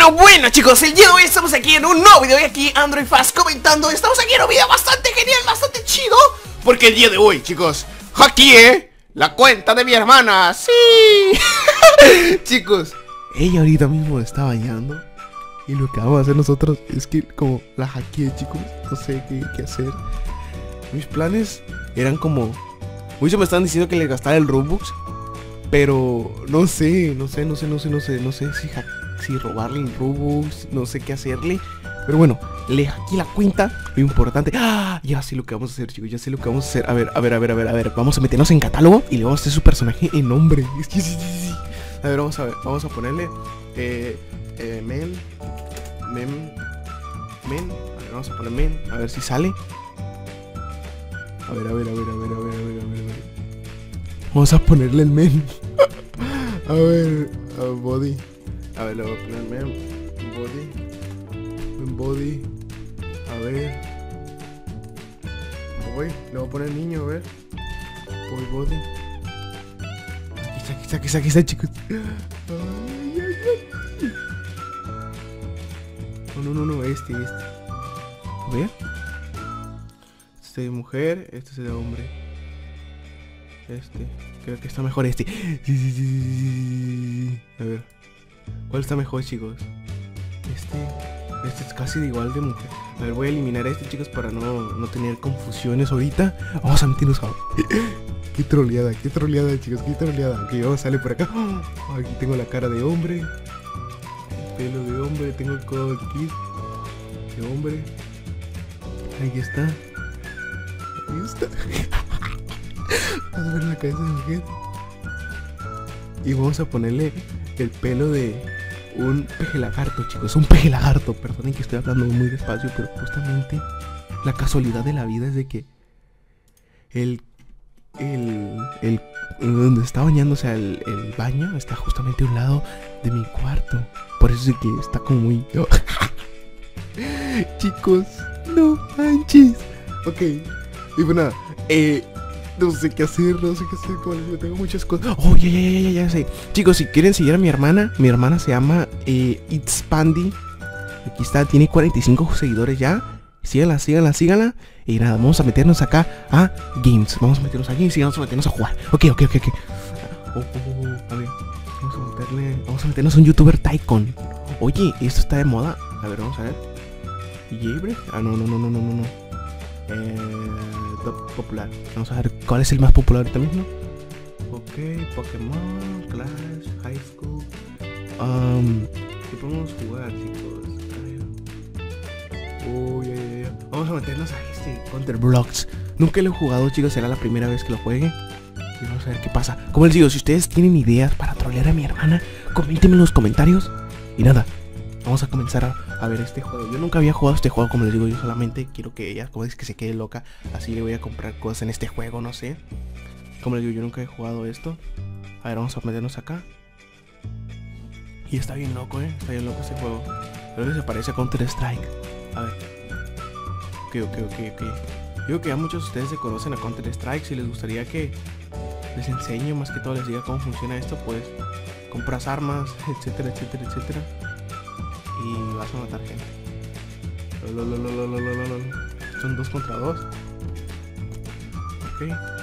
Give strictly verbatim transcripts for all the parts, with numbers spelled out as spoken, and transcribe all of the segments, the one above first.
Bueno, bueno chicos, el día de hoy estamos aquí en un nuevo video y aquí Android Fast comentando. Estamos aquí en un video bastante genial, bastante chido, porque el día de hoy, chicos, hackeé la cuenta de mi hermana. ¡Sí! Chicos, ella ahorita mismo está bañando y lo que vamos a hacer nosotros es que como la hackeé, chicos, no sé qué, qué hacer. Mis planes eran como... Muchos me están diciendo que le gastara el Robux, pero no sé, no sé, no sé, no sé, no sé, no sé si, si robarle el Robux, no sé qué hacerle. Pero bueno, le hackeé la cuenta, lo importante. ¡Ah! Ya sé lo que vamos a hacer, chicos, ya sé lo que vamos a hacer. A ver, a ver, a ver, a ver, a ver, vamos a meternos en catálogo y le vamos a hacer su personaje en nombre. Es que sí, sí, sí. A ver, vamos a ver, vamos a ponerle eh, eh, men, men, men. A ver, vamos a poner men, a ver si sale. A ver, a ver, a ver, a ver, a ver, a ver, a ver, a ver. Vamos a ponerle el men. A ver, a body. A ver, le voy a poner men, body, men body. A ver. Boy, le voy a poner niño, a ver. Boy body. Aquí está, aquí está, aquí está, aquí está, chicos. Ay, ay, ay. No, no, no, no, este, este. A ver. Este es mujer, este es de hombre. Este, creo que está mejor este. Sí, sí, sí, sí. A ver, ¿cuál está mejor, chicos? Este, este es casi de igual de mujer. A ver, voy a eliminar a este, chicos, para no, no tener confusiones ahorita. Vamos a meternos a... Qué troleada, qué troleada, chicos, qué troleada. Ok, vamos a salir por acá. Aquí tengo la cara de hombre, el pelo de hombre, tengo el codo aquí de hombre. Ahí está. Ahí está. Vamos a ver la cabeza de mujer. Y vamos a ponerle el pelo de un peje lagarto, chicos. Un peje lagarto. Perdonen que estoy hablando muy despacio, pero justamente la casualidad de la vida es de que el... El... El... Donde está bañando, o sea, el, el baño está justamente a un lado de mi cuarto. Por eso es que está como muy... Chicos, no manches. Ok. Y bueno, nada, eh... no sé qué hacer, no sé qué hacer, como les digo, tengo muchas cosas. Oh, ya, ya, ya, ya, ya sé. Chicos, si quieren seguir a mi hermana, mi hermana se llama eh, It's Pandy. Aquí está, tiene cuarenta y cinco seguidores ya. Síganla, síganla, síganla. Y nada, vamos a meternos acá a Games. Vamos a meternos a Games y vamos a meternos a jugar. Ok, ok, ok, ok. Oh, oh, oh, a ver, vamos a meterle, vamos a meternos a un youtuber Tycoon. Oye, esto está de moda. A ver, vamos a ver. Jailbreak. Ah, no, no, no, no, no, no, no. Eh... Top popular. Vamos a ver cuál es el más popular ahorita mismo. Ok, Pokémon, Clash, High School. Um, ¿Qué podemos jugar, chicos? Oh, ya, ya, ya. Vamos a meternos a este Counter Blocks. Nunca lo he jugado, chicos, será la primera vez que lo juegue. Y vamos a ver qué pasa. Como les digo, si ustedes tienen ideas para trolear a mi hermana, coméntenme en los comentarios. Y nada, vamos a comenzar a, a ver este juego. Yo nunca había jugado este juego, como les digo, yo solamente quiero que ella, como es que se quede loca. Así le voy a comprar cosas en este juego, no sé. Como les digo, yo nunca he jugado esto. A ver, vamos a meternos acá. Y está bien loco, eh. Está bien loco este juego. Creo que se parece a Counter Strike. A ver. Ok, ok, ok, ok. Yo creo que ya muchos de ustedes se conocen a Counter Strike. Si les gustaría que les enseñe, más que todo les diga cómo funciona esto, pues compras armas, etcétera, etcétera, etcétera. Y vas a matar gente. Lolololololololol. Son dos contra dos. Ok.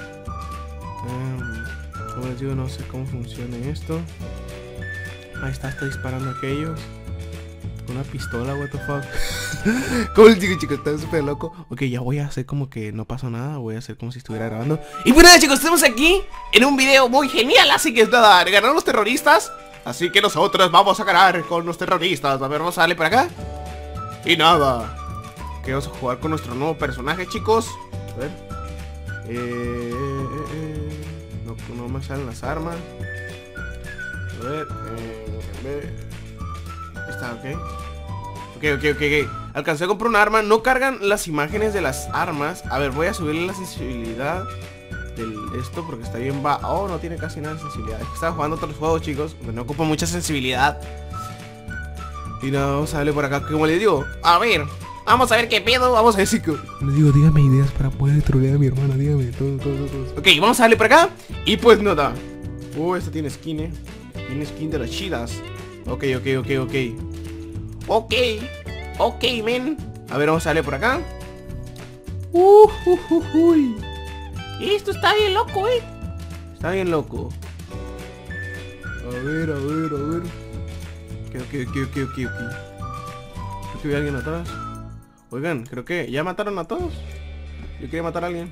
um, Como les digo, no sé cómo funciona esto. Ahí está, está disparando a aquellos con una pistola, what the fuck. Como les digo, chicos, está súper loco. Ok, ya voy a hacer como que no pasó nada. Voy a hacer como si estuviera grabando. Y bueno, chicos, estamos aquí en un video muy genial. Así que nada, ganaron los terroristas. Así que nosotros vamos a ganar con los terroristas. A ver, vamos a darle para acá. Y nada, que vamos a jugar con nuestro nuevo personaje, chicos. A ver. Eh, eh, eh. No, no me salen las armas. A ver. Eh, eh. Está, ok. Ok, ok, ok, ok. Alcancé a comprar un arma. No cargan las imágenes de las armas. A ver, voy a subirle la sensibilidad del esto porque está bien va. Oh, no tiene casi nada de sensibilidad. Es que estaba jugando otros juegos, chicos, donde no ocupa mucha sensibilidad. Y nada, vamos a darle por acá. Como les digo, a ver, vamos a ver qué pedo. Vamos a ver si... Les digo, dígame ideas para poder trolear a mi hermana. Dígame, todo, todo, todo. Ok, vamos a darle por acá. Y pues nada. Oh, esta tiene skin, eh. Tiene skin de las chidas. Ok, ok, ok, ok. Ok. Ok, men. A ver, vamos a darle por acá. Uh, uh, uh, uy. Esto está bien loco, eh. Está bien loco. A ver, a ver, a ver. Ok, ok, ok, ok, ok. Creo que vi a alguien atrás. Oigan, creo que ya mataron a todos. Yo quería matar a alguien.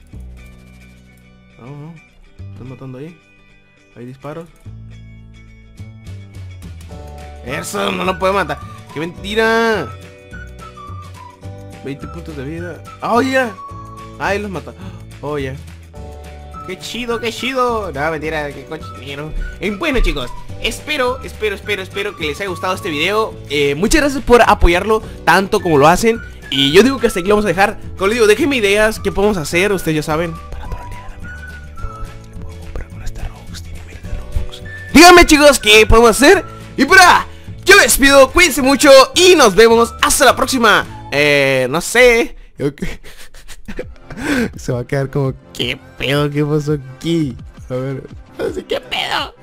No, no. Están matando ahí. Hay disparos. Eso, no lo puede matar. ¡Qué mentira! veinte puntos de vida. ¡Oh, ya! Yeah. ¡Ay, los mata! ¡Oh, ya! Yeah. ¡Qué chido, qué chido! No, mentira, qué cochinero. Eh, bueno, chicos, espero, espero, espero, espero que les haya gustado este video. eh, Muchas gracias por apoyarlo tanto como lo hacen. Y yo digo que hasta aquí lo vamos a dejar. Como les digo, déjenme ideas, qué podemos hacer, ustedes ya saben. Para trolear a mi hermano, le puedo comprar con esta Robux, tiene miles de Robux. Díganme, chicos, qué podemos hacer. Y para, yo me despido, cuídense mucho y nos vemos hasta la próxima. Eh, no sé. Okay. Se va a quedar como, ¿qué pedo? ¿Qué pasó aquí? A ver, no sé qué pedo.